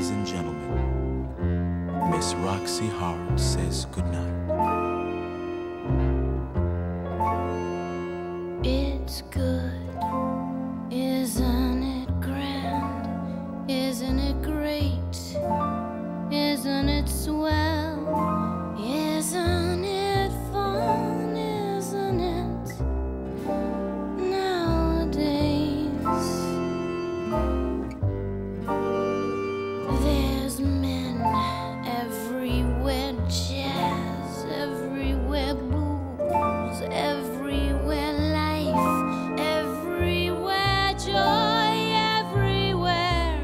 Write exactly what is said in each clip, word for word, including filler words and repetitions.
Ladies and gentlemen, Miss Roxie Hart says goodnight. It's good, isn't it grand? Isn't it great? Isn't it swell? Isn't it fun? Isn't it nowadays? There's men everywhere, jazz everywhere, booze everywhere, life everywhere, joy everywhere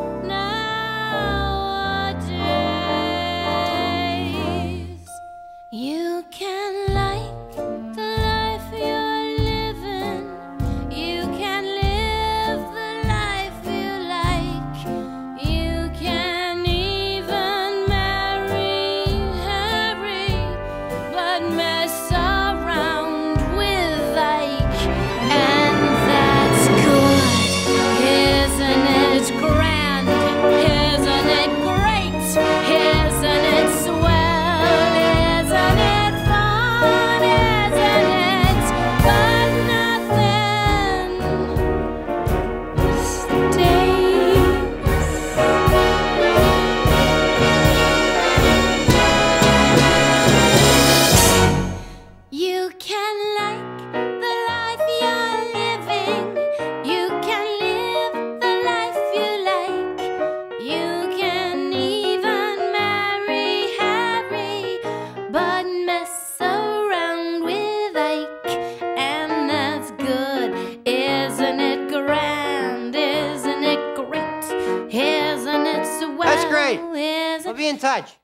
nowadays. You can like the life you're living. You can live the life you like. You can even marry Harry, but mess around with Ike, and that's good. Isn't it grand? Isn't it great? Isn't it swell? Isn't it fun? Isn't it? But nothing stays. You can like the life you're living. You can live the life you like. You can even marry Harry, but mess around with Ike, and that's good. Isn't it grand? Isn't it great? Isn't it swell? That's great. Isn't We'll be in touch.